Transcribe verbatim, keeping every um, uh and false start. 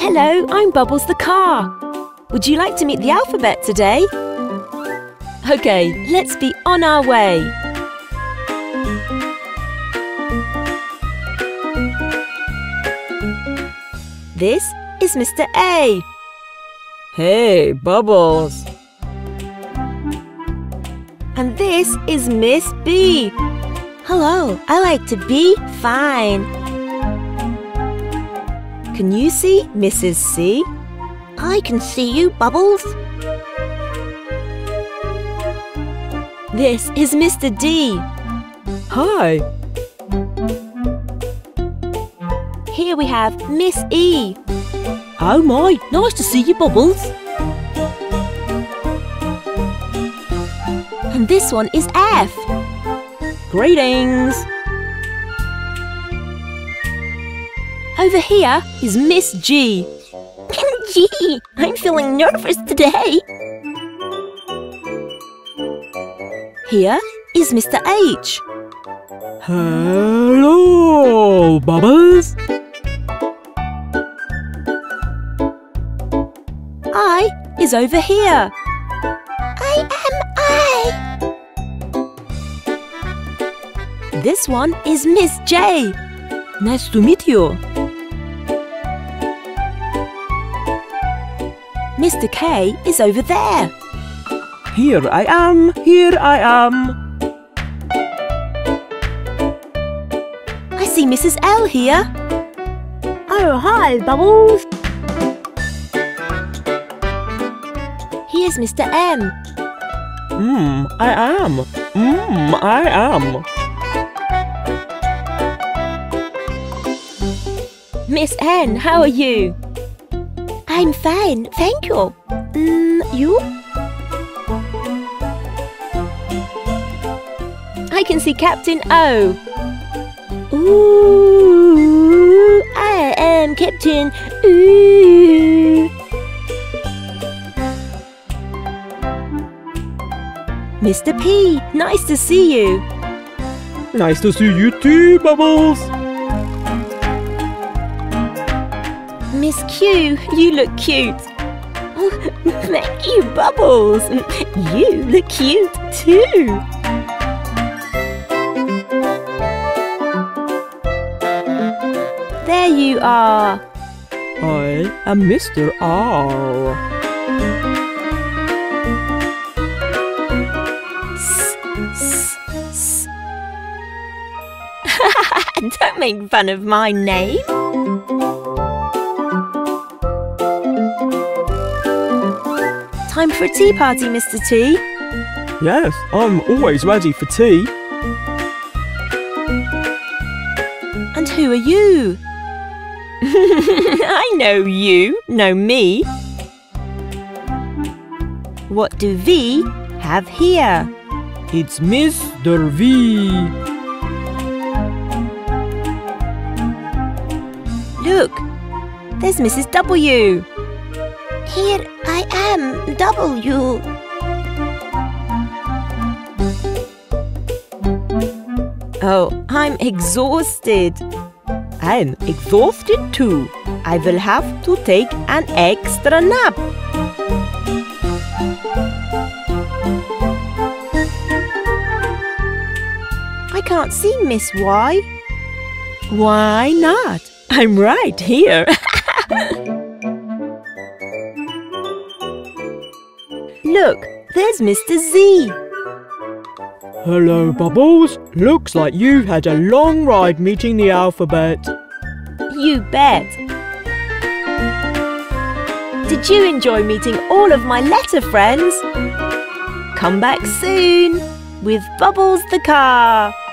Hello, I'm Bubbles the car. Would you like to meet the alphabet today? Okay, let's be on our way. This is Mister A. Hey, Bubbles. And this is Miss B. Hello, I like to be fine. Can you see Missus C? I can see you, Bubbles. This is Mister D. Hi. Here we have Miss E. Oh my, nice to see you, Bubbles. And this one is F. Greetings. Over here is Miss G. Gee, I'm feeling nervous today. Here is Mister H. Hello, Bubbles. I is over here. I am I. This one is Miss J. Nice to meet you. Mister K is over there. Here I am, here I am. I see Missus L here. Oh, hi, Bubbles. Here's Mister M. Mmm, I am. Mmm, I am. Miss N, how are you? I'm fine, thank you. Mm, you? I can see Captain O. Ooh, I am Captain Ooh. Mister P, nice to see you. Nice to see you too, Bubbles. Miss Q, you look cute. Oh, thank you, Bubbles. You look cute too. There you are. I am Mister R. Don't make fun of my name. Time for a tea party, Mister T. Yes, I'm always ready for tea. And who are you? I know you, know me. What do V have here? It's Mister V. Look, there's Missus W. Here I am, W. Oh, I'm exhausted. I'm exhausted too. I will have to take an extra nap. I can't see Miss Y. Why not? I'm right here. Look, there's Mister Z. Hello, Bubbles. Looks like you've had a long ride meeting the alphabet. You bet. Did you enjoy meeting all of my letter friends? Come back soon with Bubbles the car.